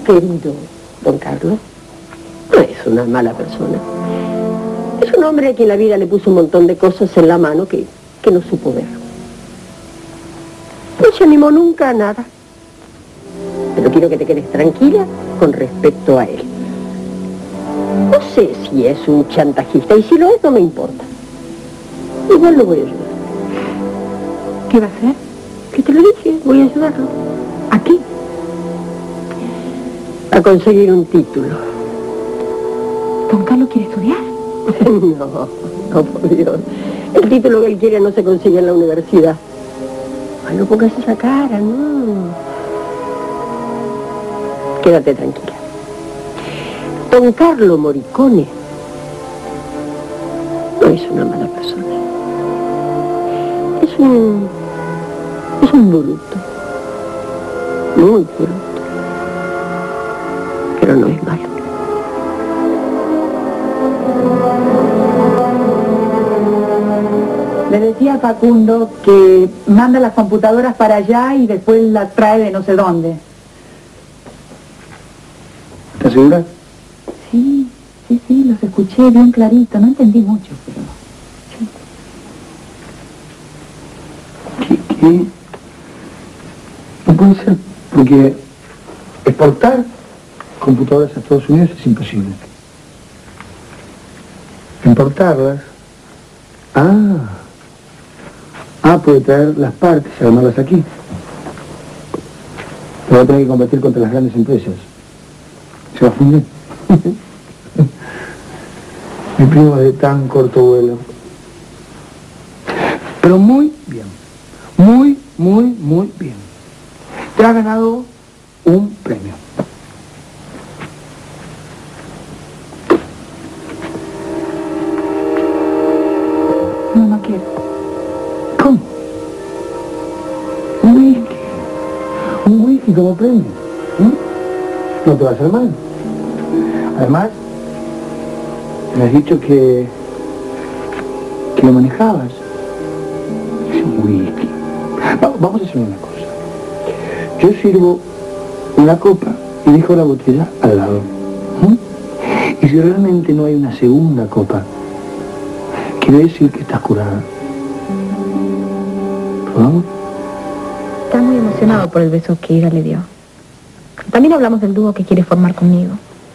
querido don Carlos no es una mala persona. Es un hombre a quien la vida le puso un montón de cosas en la mano que no supo ver. No se animó nunca a nada. Pero quiero que te quedes tranquila con respecto a él. No sé si es un chantajista, y si lo es, no me importa. Igual lo voy a ayudar. ¿Qué va a hacer? ¿Qué te lo dije? Voy a ayudarlo. ¿A qué? A conseguir un título. ¿Don Carlos quiere estudiar? No, por Dios. El título que él quiere no se consigue en la universidad. Ay, no pongas esa cara, no. Quédate tranquila. Don Carlo Moricone no es una mala persona. Es un bruto. Muy bruto. Pero no es malo. Le decía a Facundo que manda las computadoras para allá y después las trae de no sé dónde. ¿Estás segura? Sí, los escuché bien clarito. No entendí mucho, pero... Sí. ¿Qué? No puede ser, porque exportar computadoras a Estados Unidos es imposible. Importarlas... puede traer las partes y armarlas aquí. Pero va a tener que competir contra las grandes empresas. Se va a fundir. Mi primo es de tan corto vuelo. Pero muy bien. Muy bien. Te has ganado un premio. No quiero. ¿Cómo? Un whisky como premio. No te va a hacer mal. Además, me has dicho que lo manejabas. Es un whisky. Vamos a hacer una cosa. Yo sirvo una copa y dejo la botella al lado. Y si realmente no hay una segunda copa, quiere decir que estás curada. ¿Probamos? Está muy emocionado por el beso que Ida le dio. También hablamos del dúo que quiere formar conmigo.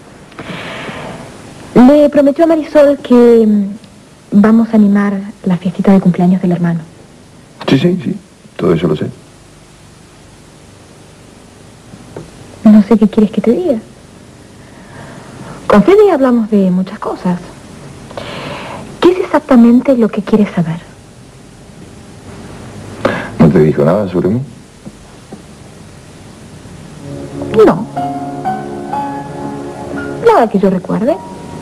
Le prometió a Marisol que vamos a animar la fiestita de cumpleaños del hermano. Sí. Todo eso lo sé. No sé qué quieres que te diga. Con Fede hablamos de muchas cosas. ¿Qué es exactamente lo que quieres saber? ¿No te dijo nada sobre mí? No. Nada que yo recuerde.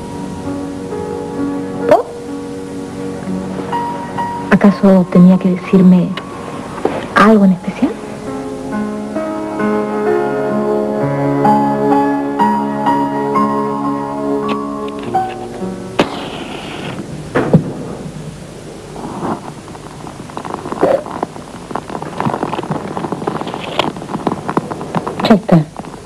¿Vos? ¿Acaso tenía que decirme algo en especial? Ya está.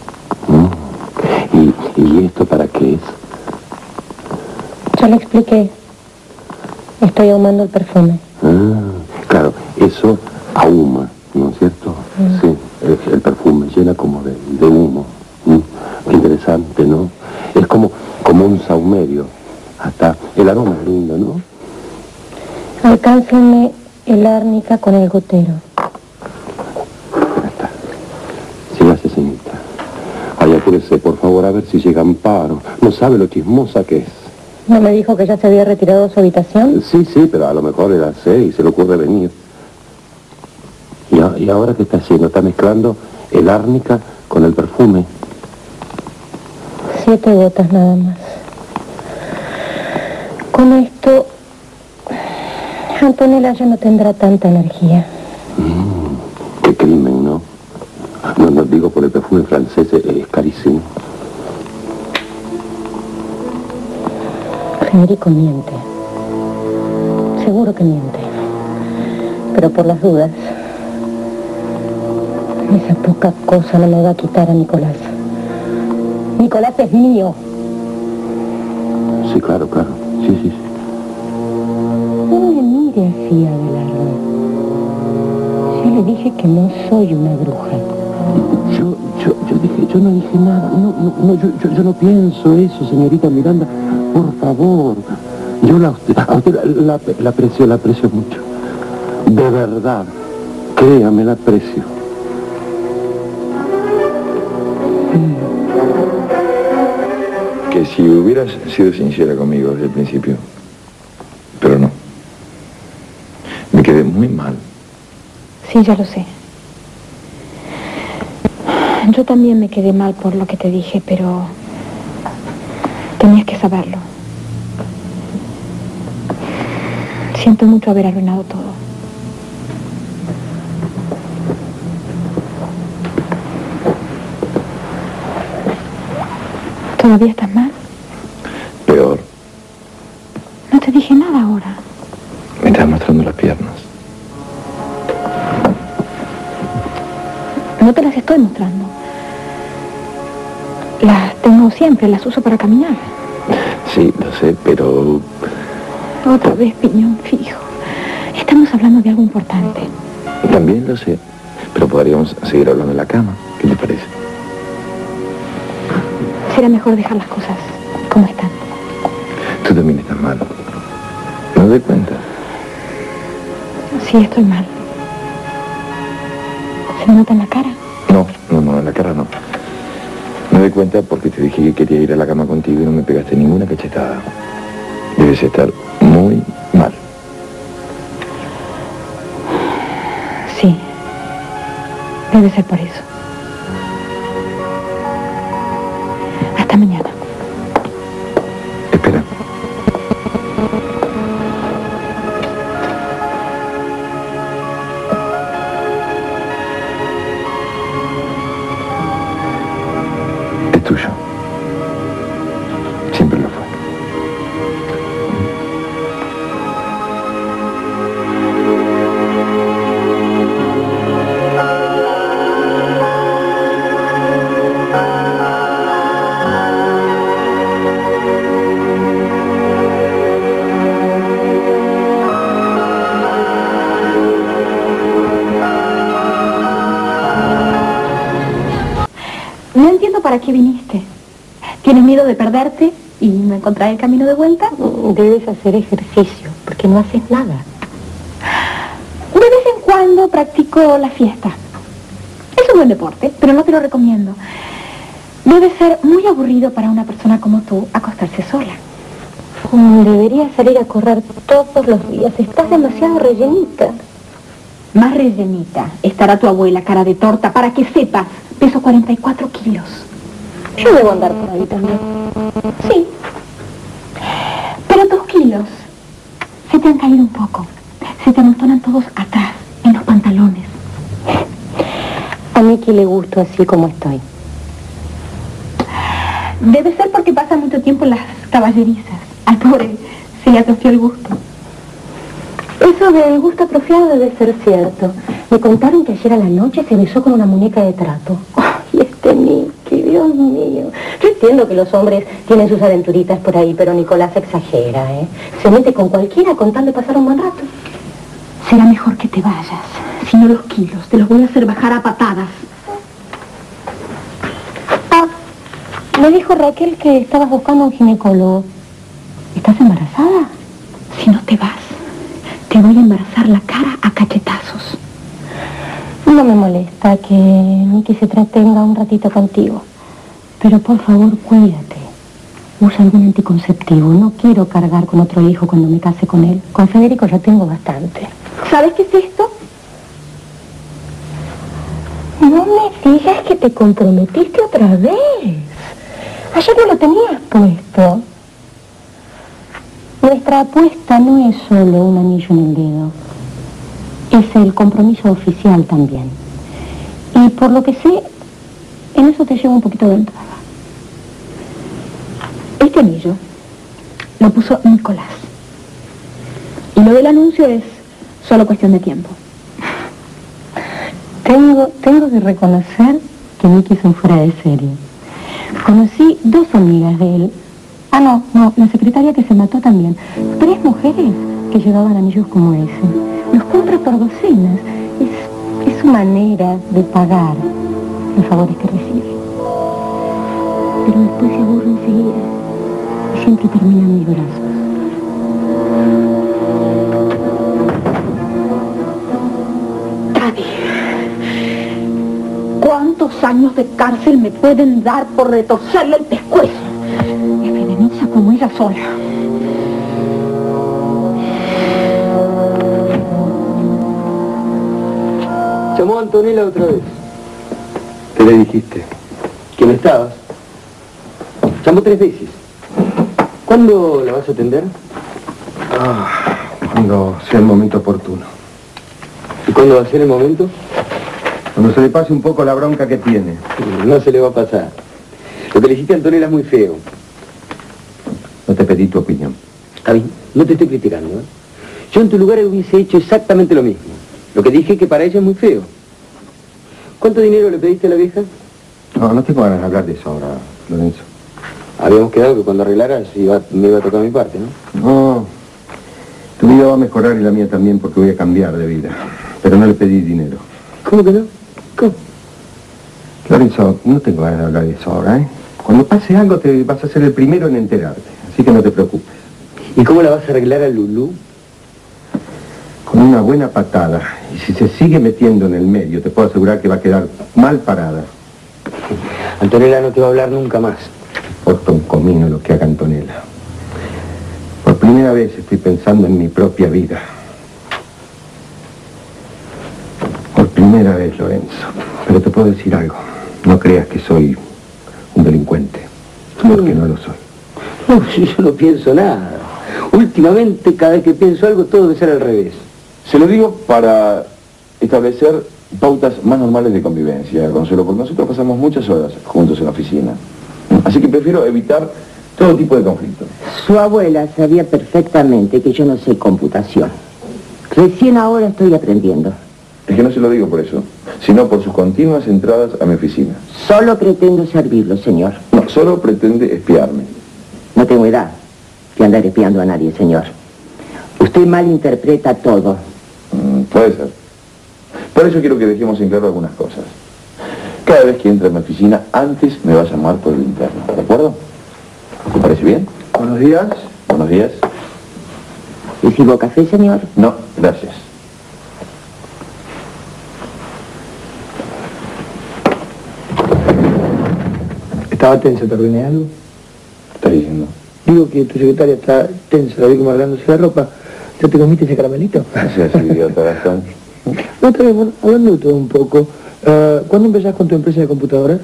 ¿Y esto para qué es? Ya le expliqué. Estoy ahumando el perfume. Claro, eso ahuma, ¿no es cierto? Sí, el perfume llena como de humo. Qué interesante, ¿no? Es como un saumerio. Hasta el aroma es lindo, ¿no? Alcáncenme el árnica con el gotero. Ya está. Sí, gracias, señorita. Ay, apúrese, por favor, a ver si llega Amparo. No sabe lo chismosa que es. ¿No me dijo que ya se había retirado de su habitación? Sí, pero a lo mejor era las 6, se le ocurre venir. ¿Y ahora qué está haciendo? Está mezclando el árnica con el perfume. 7 gotas nada más. Con esto, Antonella ya no tendrá tanta energía. Qué crimen, ¿no? No digo por el perfume francés, es carísimo. Federico miente. Seguro que miente. Pero por las dudas, esa poca cosa no me va a quitar a Nicolás. Nicolás es mío. Sí, claro, claro. Sí, sí, sí. No me mire así, Abelardo. Yo le dije que no soy una bruja. Yo no dije nada. Yo no pienso eso, señorita Miranda. Por favor. Yo a usted la aprecio mucho. De verdad. Créame, la aprecio. Que si hubieras sido sincera conmigo desde el principio, pero no. Me quedé muy mal. Sí, ya lo sé. Yo también me quedé mal por lo que te dije, pero tenías que saberlo. Siento mucho haber arruinado todo. ¿Todavía estás mal? Peor. No te dije nada ahora. Me estás mostrando las piernas. No te las estoy mostrando. Las tengo siempre, las uso para caminar. Sí, lo sé, pero... Otra vez piñón fijo. Estamos hablando de algo importante. También lo sé, pero podríamos seguir hablando en la cama. ¿Qué te parece? Será mejor dejar las cosas como están. Tú también estás mal. ¿No te das cuenta? Sí, estoy mal. ¿Se me nota en la cara? No, en la cara no. Me doy cuenta porque te dije que quería ir a la cama contigo y no me pegaste ninguna cachetada. Debes estar muy mal. Sí. Debe ser por eso. Hasta mañana. Espera. Es tuyo. Siempre lo fue. No entiendo para qué viniste. ¿Tienes miedo de perderte y no encontrar el camino de vuelta? Debes hacer ejercicio, porque no haces nada. De vez en cuando practico la fiesta. Es un buen deporte, pero no te lo recomiendo. Debe ser muy aburrido para una persona como tú acostarse sola. Deberías salir a correr todos los días. Estás demasiado rellenita. Más rellenita estará tu abuela, cara de torta, para que sepas. Peso 44 kilos. Yo debo andar por ahí también. Sí. Pero tus kilos se te han caído un poco. Se te amontonan todos atrás, en los pantalones. A Miki le gusto así como estoy. Debe ser porque pasa mucho tiempo en las caballerizas. Al pobre se le atrofió el gusto. Eso del gusto atrofiado debe ser cierto. Me contaron que ayer a la noche se besó con una muñeca de trato. ¡Ay, este Miki, Dios mío! Yo entiendo que los hombres tienen sus aventuritas por ahí, pero Nicolás exagera, ¿eh? Se mete con cualquiera con tal de pasar un buen rato. Será mejor que te vayas. Si no, los kilos te los voy a hacer bajar a patadas. Me dijo Raquel que estabas buscando un ginecólogo. ¿Estás embarazada? Si no te vas, te voy a embarazar la cara a cachetazos. No me molesta que Miki se entretenga un ratito contigo. Pero por favor, cuídate. Usa algún anticonceptivo. No quiero cargar con otro hijo cuando me case con él. Con Federico ya tengo bastante. ¿Sabes qué es esto? No me digas que te comprometiste otra vez. Ayer no lo tenías puesto. Nuestra apuesta no es solo un anillo en el dedo. Es el compromiso oficial también. Y por lo que sé, en eso te llevo un poquito de ventaja. Este anillo lo puso Nicolás. Y lo del anuncio es solo cuestión de tiempo. Tengo que reconocer que Miki es un fuera de serie. Conocí 2 amigas de él. Ah, no, la secretaria que se mató también. 3 mujeres que llevaban anillos como ese. Los compra por docenas. Es su manera de pagar los favores que recibe. Pero después se aburre enseguida y siempre termina en mis brazos. ¿Cuántos años de cárcel me pueden dar por retorcerle el pescuezo? Es venenosa como ella sola. Llamó a Antonella otra vez. ¿Qué le dijiste? Que no estabas. Llamó 3 veces. ¿Cuándo la vas a atender? Cuando sea el momento oportuno. ¿Y cuándo va a ser el momento? Cuando se le pase un poco la bronca que tiene. No se le va a pasar. Lo que le dijiste a Antonella es muy feo. No te pedí tu opinión. Está bien, no te estoy criticando, ¿eh? Yo en tu lugar hubiese hecho exactamente lo mismo. Lo que dije es que para ella es muy feo. ¿Cuánto dinero le pediste a la vieja? No tengo ganas de hablar de eso ahora, Lorenzo. Habíamos quedado que cuando arreglaras me iba a tocar mi parte, ¿no? No. Tu vida va a mejorar y la mía también porque voy a cambiar de vida. Pero no le pedí dinero. ¿Cómo que no? ¿Cómo? Lorenzo, no tengo ganas de hablar de eso ahora, ¿eh? Cuando pase algo te vas a ser el primero en enterarte. Así que no te preocupes. ¿Y cómo la vas a arreglar a Lulú? Con una buena patada. Y si se sigue metiendo en el medio, te puedo asegurar que va a quedar mal parada. Antonella no te va a hablar nunca más. Importa un comino lo que haga Antonella. Por primera vez estoy pensando en mi propia vida. Por primera vez, Lorenzo. Pero te puedo decir algo. No creas que soy un delincuente. Porque no lo soy. No, yo no pienso nada. Últimamente, cada vez que pienso algo, todo debe ser al revés. Se lo digo para establecer pautas más normales de convivencia, Consuelo, porque nosotros pasamos muchas horas juntos en la oficina. Así que prefiero evitar todo tipo de conflicto. Su abuela sabía perfectamente que yo no sé computación. Recién ahora estoy aprendiendo. Es que no se lo digo por eso, sino por sus continuas entradas a mi oficina. Solo pretendo servirlo, señor. No, solo pretende espiarme. No tengo edad de andar espiando a nadie, señor. Usted malinterpreta todo. Puede ser. Por eso quiero que dejemos en claro algunas cosas. Cada vez que entre a mi oficina, antes me va a llamar por el interno, ¿de acuerdo? ¿Te parece bien? Buenos días. Buenos días. ¿Recibo café, señor? No, gracias. ¿Estaba tensa? ¿Te arruiné algo? ¿Qué estás diciendo? Digo que tu secretaria está tensa, la vi como arreglándose la ropa. ¿Ya te comiste ese caramelito? No seas idiota, Gastón. No, está bien, bueno, hablando de todo un poco. ¿Cuándo empezás con tu empresa de computadoras?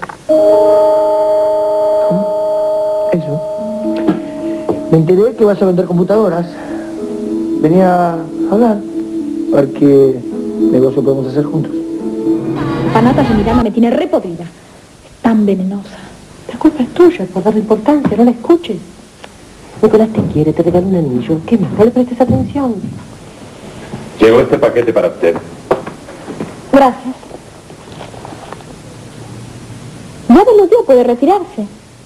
¿Cómo? Eso. Me enteré que vas a vender computadoras. Venía a hablar. A ver qué negocio podemos hacer juntos. Panata de Miranda me tiene repodrida. Es tan venenosa. La culpa es tuya por darle importancia, no la escuches. Nicolás te quiere, te regala un anillo. ¿Qué más? No le prestes atención. Llegó este paquete para usted. Gracias. Ya me lo dio, puede retirarse.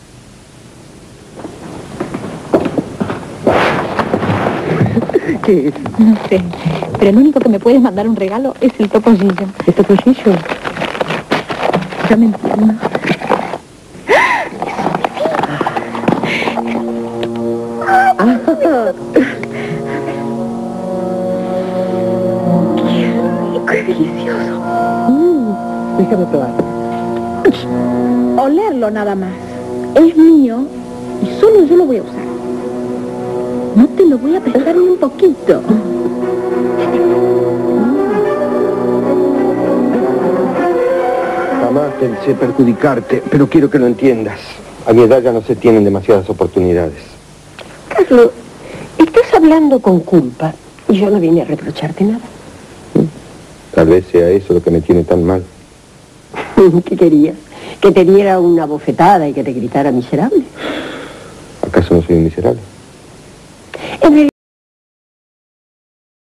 ¿Qué es? No sé, pero el único que me puedes mandar un regalo es el topollillo. ¿El topollillo? Ya me entiendo. ¡Qué delicioso! Déjame probar. Olerlo nada más. Es mío y solo yo lo voy a usar. No te lo voy a prestar ni un poquito. Jamás pensé perjudicarte, pero quiero que lo entiendas. A mi edad ya no se tienen demasiadas oportunidades. Carlos, estás hablando con culpa y yo no vine a reprocharte nada. Tal vez sea eso lo que me tiene tan mal. ¿Qué querías? ¿Que te diera una bofetada y que te gritara miserable? ¿Acaso no soy un miserable?